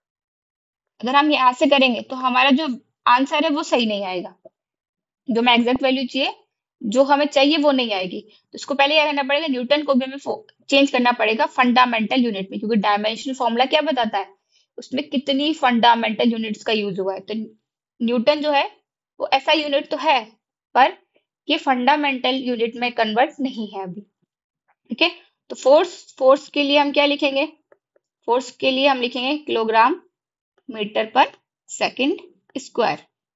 अगर हम यहाँ से करेंगे तो हमारा जो आंसर है वो सही नहीं आएगा, जो हमें एग्जैक्ट वैल्यू चाहिए, जो हमें चाहिए वो नहीं आएगी। तो इसको पहले क्या करना पड़ेगा, न्यूटन को भी हमें चेंज करना पड़ेगा फंडामेंटल यूनिट में, क्योंकि डायमेंशनल फॉर्मूला क्या बताता है, उसमें कितनी फंडामेंटल यूनिट्स का यूज हुआ है। तो न्यूटन जो है वो ऐसा यूनिट तो है, पर ये फंडामेंटल यूनिट में कन्वर्ट नहीं है अभी। ठीक है, तो फोर्स, फोर्स के लिए हम क्या लिखेंगे, फोर्स के लिए हम लिखेंगे किलोग्राम मीटर पर सेकंड स्क्वायर।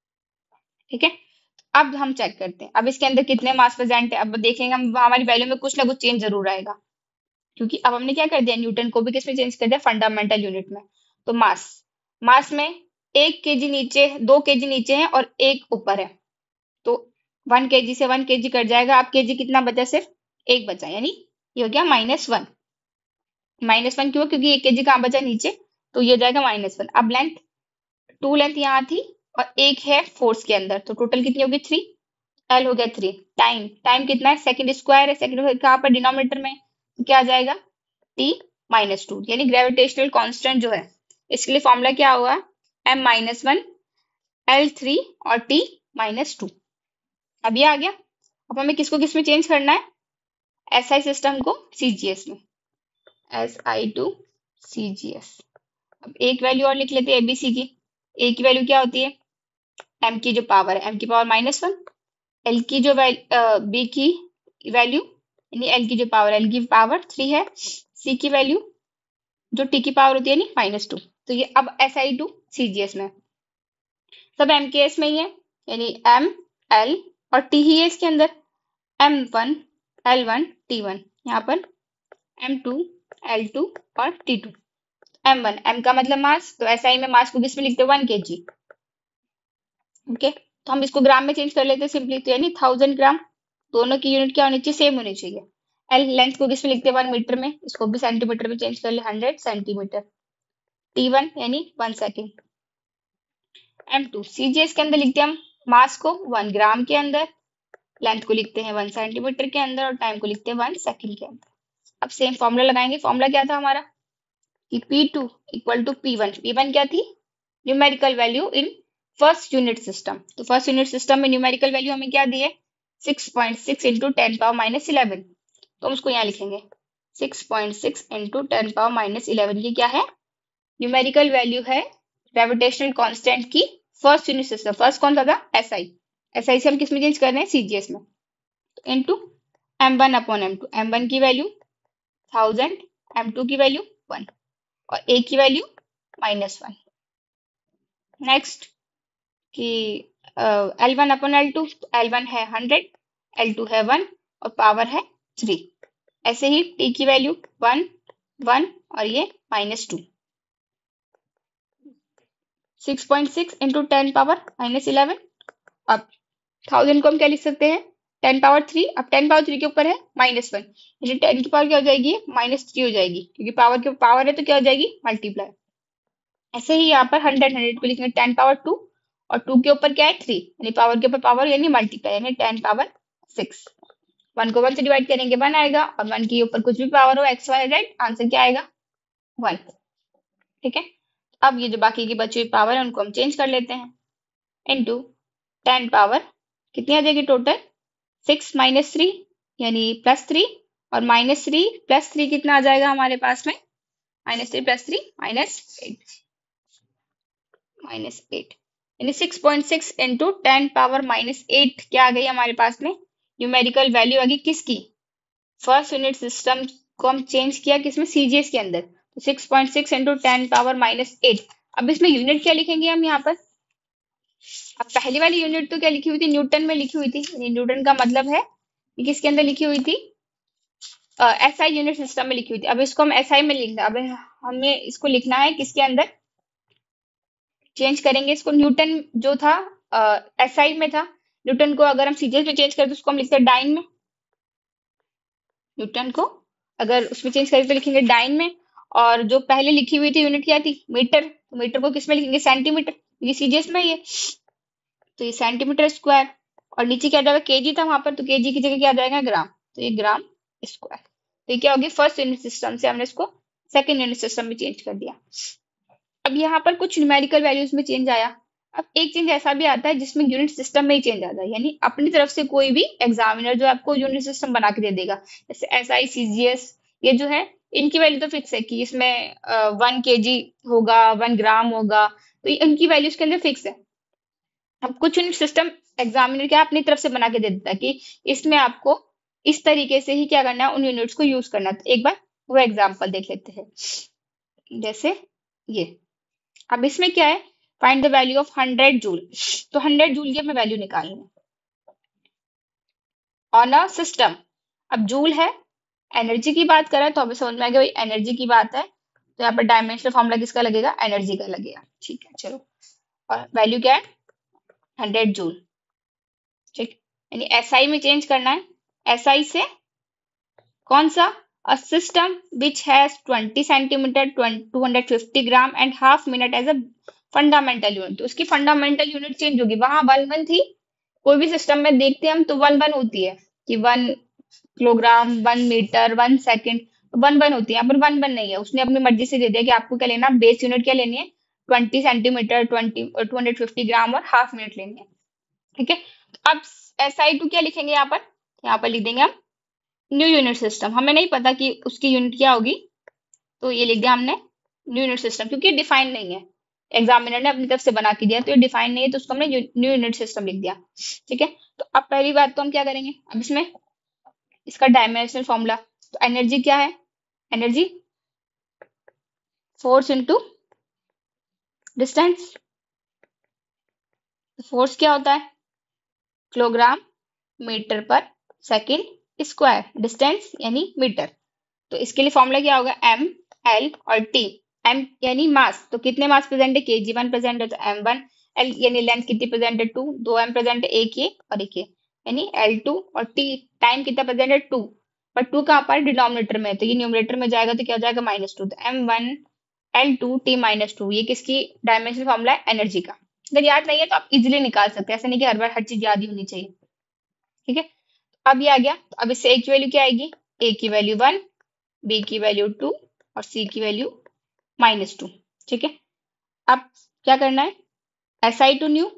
ठीक है, अब हम चेक करते हैं, अब इसके अंदर कितने मास प्रेजेंट है, अब देखेंगे हम हमारी वैल्यू में कुछ ना कुछ चेंज जरूर आएगा, क्योंकि अब हमने क्या कर दिया, न्यूटन को भी किस में चेंज कर दिया, फंडामेंटल यूनिट में। तो मास, मास में एक केजी नीचे, दो केजी नीचे है और एक ऊपर है, तो वन केजी से वन केजी कट जाएगा, अब केजी कितना बचा, सिर्फ एक बचा, यानी ये हो गया माइनस वन। माइनस वन क्यों, क्योंकि एक केजी कहाँ बचा, नीचे, तो ये हो जाएगा माइनस वन। अब लेंथ, टू लेंथ यहाँ थी और एक है फोर्स के अंदर, तो टोटल कितनी होगी, थ्री, एल हो गया थ्री। टाइम, टाइम कितना है, सेकंड स्क्वायर है, सेकंड कहाँ पर, डिनोमिनेटर में, तो क्या आ जाएगा, टी माइनस टू, यानी ग्रेविटेशनल कांस्टेंट जो है, इसके लिए फॉर्मूला क्या हुआ, M minus one L three और टी माइनस टू। अब ये आ गया। अब हमें किसको किस में चेंज करना है, एसआई सिस्टम को सीजीएस में, एस आई टू सीजीएस। अब एक वैल्यू और लिख लेते हैं एबीसी की। ए की वैल्यू क्या होती है, एम की जो पावर है, एम की पावर माइनस वन, एल की जो बी की वैल्यू, यानी एल की जो पावर, एल की पावर थ्री है, सी की वैल्यू जो टी की पावर होती है यानी माइनस टू। तो ये अब एस आई टू सीजीएस में, सब एम के एस में ही है, यानी एम, एल और टी ही है इसके अंदर, M one L one T one, यहाँ पर एम टू एल टू और T two. M one, M का मतलब मास, तो एसआई में मास को किस में लिखते हैं, वन के जी। ओके, तो हम इसको ग्राम में चेंज कर लेते हैं सिंपली, तो यानी थाउजेंड ग्राम, दोनों की यूनिट क्या होनी चाहिए, सेम होनी चाहिए। एल, लेंथ को किस में लिखते हैं, वन मीटर में, इसको भी सेंटीमीटर में चेंज कर ले, हंड्रेड सेंटीमीटर। टी वन यानी one second. M two, CGS के अंदर लिखते हैं हम मास को वन ग्राम के अंदर, लेंथ को लिखते हैं वन सेंटीमीटर के अंदर, और टाइम को लिखते हैं वन सेकेंड के अंदर। अब सेम फॉर्मूला लगाएंगे, फॉर्मूला क्या था हमारा, कि P two equal to P one. P one क्या थी, numerical value in first unit system. तो फर्स्ट यूनिट सिस्टम में न्यूमेरिकल वैल्यू हमें क्या दी है, six point six into ten power minus eleven. तो हम उसको यहाँ लिखेंगे six point six into ten power minus eleven. ये क्या है, न्यूमेरिकल वैल्यू है ग्रेविटेशनल कांस्टेंट की फर्स्ट यूनिट सिस्टम। फर्स्ट कौन सा था, एसआई, एसआई से हम किस में चेंज कर रहे हैं, सीजीएस में। तो into M one upon M two, M one की वैल्यू थाउजेंड, एम टू की वैल्यू वन और ए की वैल्यू माइनस वन। नेक्स्ट कि L one upon L two, L one है हंड्रेड, एल टू है वन और पावर है three. ऐसे ही टी की वैल्यू वन, वन और ये minus two. Six point six into ten power minus eleven. अब थाउजेंड को हम क्या लिख सकते हैं, टेन पावर थ्री। अब टेन पावर थ्री के ऊपर है माइनस वन, यानी टेन की पावर क्या हो जाएगी, माइनस थ्री हो जाएगी, क्योंकि पावर के पावर है तो क्या हो जाएगी, मल्टीप्लाई। ऐसे ही यहाँ पर हंड्रेड, हंड्रेड को लिखेंगे टेन पावर टू और टू के ऊपर क्या है थ्री, यानी पावर के ऊपर पावर यानी मल्टीप्लाई, यानी टेन पावर सिक्स। वन को वन से डिवाइड करेंगे वन आएगा और वन के ऊपर कुछ भी पावर हो एक्स वाई जेड, आंसर क्या आएगा, वन। ठीक है, अब ये जो बाकी की बची हुई पावर है उनको हम चेंज कर लेते हैं। इंटू टेन पावर कितनी आ जाएगी टोटल, सिक्स माइनस थ्री यानी प्लस थ्री, और माइनस थ्री प्लस थ्री कितना आ जाएगा हमारे पास में, minus three plus three minus eight, minus eight यानी six point six into ten power minus eight क्या आ गई हमारे पास में, न्यूमेरिकल वैल्यू आ गई किसकी, फर्स्ट यूनिट सिस्टम को हम चेंज किया किसमें, सीजीएस के अंदर। तो six point six into ten power minus eight. अब इसमें यूनिट क्या लिखेंगे हम यहाँ पर, अब पहली वाली यूनिट तो क्या लिखी हुई थी, न्यूटन में लिखी हुई थी, यानी न्यूटन का मतलब है कि किसके अंदर लिखी हुई थी, एसआई यूनिट सिस्टम में लिखी हुई थी। अब इसको हम एसआई में लिखना, अब हमें इसको लिखना है किसके अंदर, चेंज करेंगे इसको, न्यूटन जो था एसआई में था, न्यूटन को अगर हम सीजीएस में चेंज करें तो उसको हम लिखते हैं डाइन में, न्यूटन को अगर उसमें चेंज करें तो लिखेंगे डाइन में। और जो पहले लिखी हुई थी यूनिट क्या थी, मीटर, तो मीटर को किस में लिखेंगे, सेंटीमीटर, ये सीजीएस में ये, तो ये सेंटीमीटर स्क्वायर। और नीचे क्या जाएगा, केजी था वहां पर, तो केजी की जगह क्या आ जाएगा, ग्राम, तो ये ग्राम स्क्वायर। तो ये क्या होगी, फर्स्ट यूनिट सिस्टम से हमने इसको सेकंड यूनिट सिस्टम में चेंज कर दिया। अब यहाँ पर कुछ न्यूमेरिकल वैल्यूज में चेंज आया। अब एक चेंज ऐसा भी आता है जिसमें यूनिट सिस्टम में ही चेंज आता है, यानी अपनी तरफ से कोई भी एग्जामिनर जो आपको यूनिट सिस्टम बना के दे देगा, जैसे S I C G S, ये जो है इनकी वैल्यू तो फिक्स है कि इसमें वन के जी होगा, वन ग्राम होगा, तो ये इनकी वैल्यू इसके अंदर फिक्स है। अब कुछ यूनिट सिस्टम एग्जामिनर क्या अपनी तरफ से बना के दे देता है कि इसमें आपको इस तरीके से ही क्या करना है, उन यूनिट्स को यूज करना है। तो एक बार वो एग्जाम्पल देख लेते हैं, जैसे ये। अब इसमें क्या है, find the value of hundred joule, तो हंड्रेड जूल की हमें वैल्यू निकालनी है ऑन अ सिस्टम। अब जूल है, एनर्जी की बात करें तो हमें समझ में आ गया भाई एनर्जी की बात है, तो यहाँ पर डायमेंशनल फॉर्मूला किसका लगेगा, एनर्जी का लगेगा। ठीक है चलो, और वैल्यू क्या है, हंड्रेड जूल। ठीक, यानी एसआई में चेंज करना है, एसआई से कौन सा, a system which has twenty centimetre, two hundred fifty gram and half minute as a fundamental unit. तो उसकी फंडामेंटल यूनिट चेंज होगी, वहां वन वन थी, कोई भी सिस्टम में देखते हैं हम तो वन वन होती है कि one kilogram, one metre, one second, तो वन वन होती है। यहाँ पर वन वन नहीं है, उसने अपनी मर्जी से दे दिया कि आपको क्या लेना, बेस यूनिट क्या लेनी है, twenty centimetre, twenty two hundred fifty gram और हाफ मिनट लेनी है। ठीक है, तो अब एस आई टू क्या लिखेंगे यहाँ पर, यहाँ पर लिख देंगे हम न्यू यूनिट सिस्टम। हमें नहीं पता कि उसकी यूनिट क्या होगी, तो ये लिख दिया हमने न्यू यूनिट सिस्टम, क्योंकि डिफाइन नहीं है, एग्जामिनर ने अपनी तरफ से बना के दिया, तो ये डिफाइन नहीं है, तो उसको हमने न्यू यूनिट सिस्टम लिख दिया। ठीक है, तो अब पहली बात तो हम क्या करेंगे, अब इसमें इसका डायमेंशनल फॉर्मूला, तो एनर्जी क्या है, energy force into distance. Force क्या होता है, किलोग्राम मीटर पर सेकंड स्क्वायर, डिस्टेंस यानी मीटर। तो इसके लिए फॉर्मूला क्या होगा, एम एल और टी। एम यानी मास, तो कितने मास प्रेजेंट है, के जी वन प्रेजेंट है तो एम वन। एल यानी लेंथ कितनी प्रेजेंट है, टू, दो एम प्रेजेंट है, एक ये और एक ये, यानी एल टू। और टी टाइम कितना प्रेजेंट है, टू, पर टू कहाँ पर डिनोमिनेटर में है, तो ये न्यूमरेटर में जाएगा तो क्या हो जाएगा, माइनस टू। तो M one L two T minus two, ये किसकी डायमेंशनल फॉर्मूला है, एनर्जी का। अगर याद नहीं है तो आप इजिली निकाल सकते हैं, ऐसा नहीं कि हर बार हर चीज याद ही होनी चाहिए। ठीक है, अब ये आ गया, तो अब इससे ए की वैल्यू क्या आएगी, ए की वैल्यू वन, बी की वैल्यू टू और सी की वैल्यू माइनस टू। ठीक है, अब क्या करना है, एस आई टू न्यू,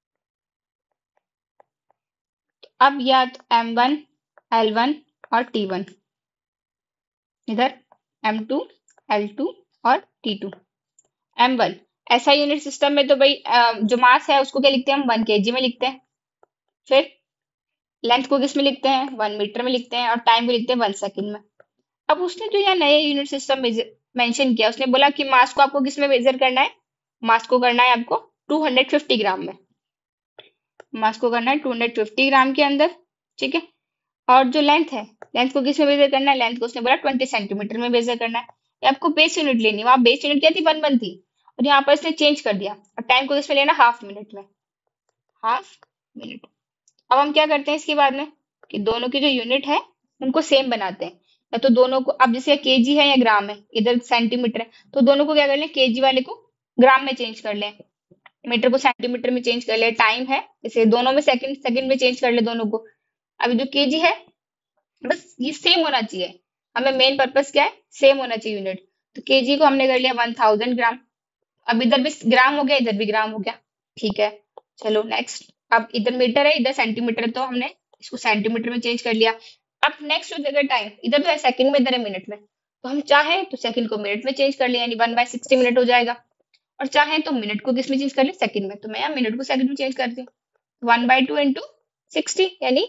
अब याद एम वन एल वन और टी वन, इधर एम टू एल टू और T two. M one S I unit system में तो भाई अ, जो मास है उसको क्या लिखते हैं हम, वन के जी में लिखते हैं, फिर लेंथ को किस में लिखते हैं, वन मीटर में लिखते हैं, और टाइम को लिखते हैं वन सेकंड में। अब उसने जो यहाँ नया यूनिट सिस्टम मेंशन किया, उसने बोला कि मास को आपको किस में मेजर करना है, मास को करना है आपको टू हंड्रेड फिफ्टी ग्राम में, मास को करना है टू हंड्रेड फिफ्टी ग्राम के अंदर, ठीक है। और जो लेंथ है, लेंथ को किस में मेजर करना है, लेंथ को उसने बोला ट्वेंटी सेंटीमीटर में मेजर करना है। ये आपको बेस यूनिट लेनी है, वहां बेस यूनिट क्या थी, वन वन थी, और यहाँ पर इसने चेंज कर दिया, और टाइम को किसमें लेना, हाफ मिनट में, हाफ मिनट। अब हम क्या करते हैं इसके बाद में, कि दोनों की जो यूनिट है उनको सेम बनाते हैं, या तो दोनों को, अब जैसे केजी है या ग्राम है, इधर सेंटीमीटर है, तो दोनों को क्या कर लें, केजी वाले को ग्राम में चेंज कर लें, मीटर को सेंटीमीटर में चेंज कर ले, टाइम है जैसे दोनों में सेकंड सेकंड में चेंज कर ले दोनों को। अभी जो केजी है, बस ये सेम होना चाहिए, हमें मेन पर्पस क्या है, सेम होना चाहिए यूनिट। तो केजी को हमने कर लिया वन थाउजेंड ग्राम। अब इधर भी ग्राम हो गया, इधर भी ग्राम हो गया, ठीक है। चलो नेक्स्ट, अब इधर मीटर है, इधर सेंटीमीटर है, तो हमने इसको सेंटीमीटर में चेंज कर लिया। अब नेक्स्ट हो जाएगा टाइम, इधर तो है सेकंड में, इधर है मिनट में, तो हम चाहें तो सेकंड को मिनट में चेंज कर लिया, यानी वन बाय सिक्सटी मिनट हो जाएगा। और चाहें तो मिनट को किस में चेंज कर ले, सेकंड में, तो मैं यहाँ मिनट को सेकंड में चेंज करती हूँ, one by two into sixty यानी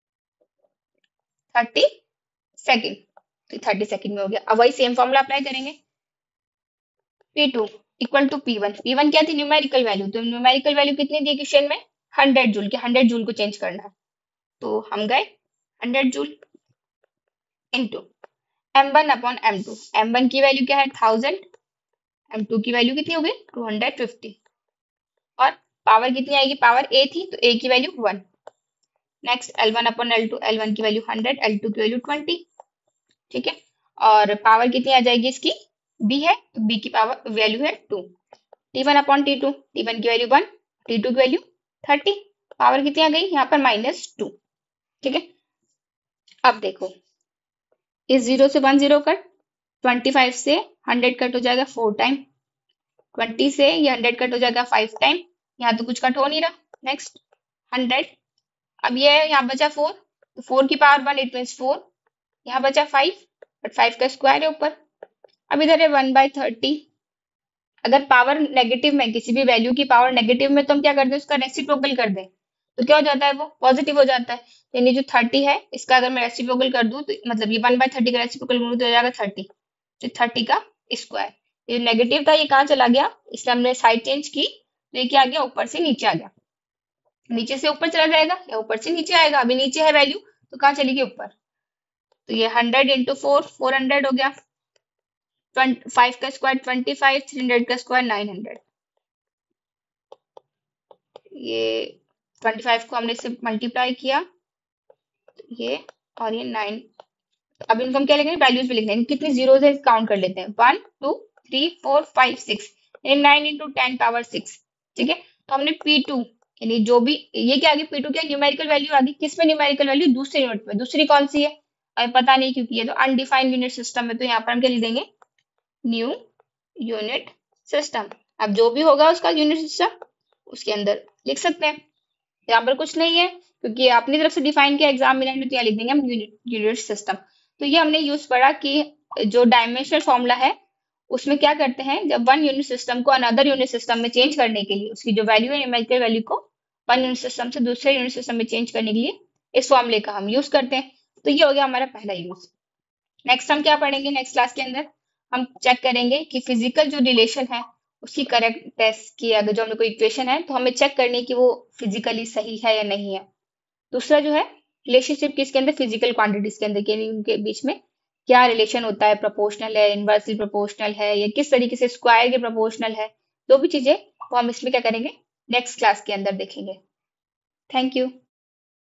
थर्टी सेकेंड, तो थर्टी सेकेंड में हो गया। अब वही सेम फॉर्मूला अप्लाई करेंगे, P two equal to P one, P one क्या थी, न्यूमेरिकल वैल्यू, तो न्यूमेरिकल वैल्यू कितनी थी क्वेश्चन में, हंड्रेड जूल के, हंड्रेड जूल को चेंज करना है, तो हम गए hundred joule into M one upon M two, M one की वैल्यू क्या है थाउजेंड, एम टू की वैल्यू कितनी होगी टू हंड्रेड फिफ्टी, और पावर कितनी आएगी, पावर ए थी तो ए की value one. Next L one upon L two, L one की वैल्यू हंड्रेड, एल टू की वैल्यू ट्वेंटी, ठीक है। और पावर कितनी आ जाएगी इसकी, बी है तो बी की पावर वैल्यू है two, T one upon T two, T one की वैल्यू वन, टी टू की वैल्यू थर्टी, पावर कितनी आ गई यहाँ पर माइनस टू, ठीक है। अब देखो, इस जीरो से one zero cut, twenty five से हंड्रेड कट हो जाएगा फोर टाइम, ट्वेंटी से ये हंड्रेड कट हो जाएगा फाइव टाइम, यहाँ तो कुछ कट हो नहीं रहा। नेक्स्ट हंड्रेड, अब ये यहाँ बचा फोर, तो फोर की power one, it means four, यहाँ बचा फाइव, बट फाइव का स्क्वायर है ऊपर। अब इधर है वन बाई थर्टी, अगर पावर नेगेटिव में, किसी भी वैल्यू की पावर नेगेटिव में, तो हम क्या करते हैं, उसका रेसिप्रोकल कर दें, तो क्या हो जाता है, वो पॉजिटिव हो जाता है। यानी जो थर्टी है, इसका अगर मैं रेसिप्रोकल कर दूं, तो मतलब ये वन बाई थर्टी का रेसिप्रोकल करूँ तो हो जाएगा थर्टी, तो थर्टी का स्क्वायर। ये नेगेटिव था, ये कहाँ चला गया, इसलिए हमने साइड चेंज की, तो ये क्या आ गया, ऊपर से नीचे आ गया, नीचे से ऊपर चला जाएगा या ऊपर से नीचे आएगा, अभी नीचे है वैल्यू तो कहाँ चलेगी, ऊपर। तो ये hundred into four, four hundred हो गया, फाइव का square twenty five, three hundred का स्क्वायर नाइन हंड्रेड, ये ट्वेंटी फाइव को हमने इससे मल्टीप्लाई किया, ये और ये नाइन। तो अब इनको हम क्या लिखेंगे, वैल्यूज भी लिखते हैं, कितनी जीरो है काउंट कर लेते हैं, one two three four five six, यानी nine into ten power six, ठीक है। तो हमने पी टू, यानी जो भी ये क्या आ गई, पी टू क्या न्यूमेरिकल वैल्यू आ गई, किसमें न्यूमेरिकल वैल्यू, दूसरे यूनिट में, दूसरी कौन सी है अभी पता नहीं, क्योंकि ये तो अनडिफाइंड यूनिट सिस्टम है, तो यहाँ पर हम क्या लिख देंगे, न्यू यूनिट सिस्टम। अब जो भी होगा उसका यूनिट सिस्टम उसके अंदर लिख सकते हैं, यहाँ पर कुछ नहीं है क्योंकि अपनी तरफ से डिफाइन किया, एग्जाम में तो यहाँ लिख देंगे हम यूनिट सिस्टम। तो ये हमने यूज पढ़ा कि जो डायमेंशनल फॉर्मूला है उसमें क्या करते हैं, जब वन यूनिट सिस्टम को अनदर यूनिट सिस्टम में चेंज करने के लिए, उसकी जो वैल्यू है न्यूमेरिकल वैल्यू को वन यूनिट सिस्टम से दूसरे यूनिट सिस्टम में चेंज करने के लिए इस फॉर्मूले का हम यूज करते हैं। तो ये हो गया हमारा पहला यूज। नेक्स्ट हम क्या पढ़ेंगे, नेक्स्ट क्लास के अंदर हम चेक करेंगे कि फिजिकल जो रिलेशन है उसकी करेक्टनेस की, अगर जो हमने कोई इक्वेशन है तो हमें चेक करनी है कि वो फिजिकली सही है या नहीं है। दूसरा जो है रिलेशनशिप किसके अंदर, फिजिकल क्वांटिटीज के अंदर, यानी उनके बीच में क्या रिलेशन होता है, प्रोपोर्शनल है, इनवर्सली प्रोपोर्शनल है, या किस तरीके से स्क्वायर के प्रोपोर्शनल है, जो भी चीजें वो हम इसमें क्या करेंगे नेक्स्ट क्लास के अंदर देखेंगे। Thank you.